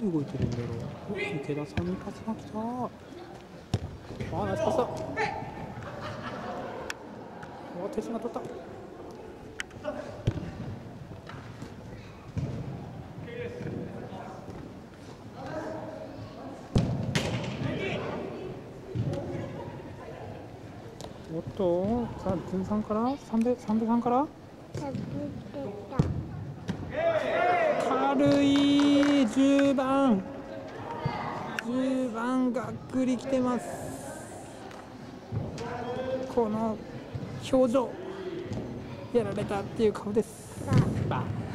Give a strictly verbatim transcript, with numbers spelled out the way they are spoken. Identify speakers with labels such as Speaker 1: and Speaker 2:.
Speaker 1: 動いてるんだろう。お、池田さんにパスが来た。あー、ナイスパスだ。お、手品取った。おっと、さあ、ズンさんから三部三部さんから軽いじゅうばんじゅうばんがっくりきてます。この表情やられたっていう顔です。バー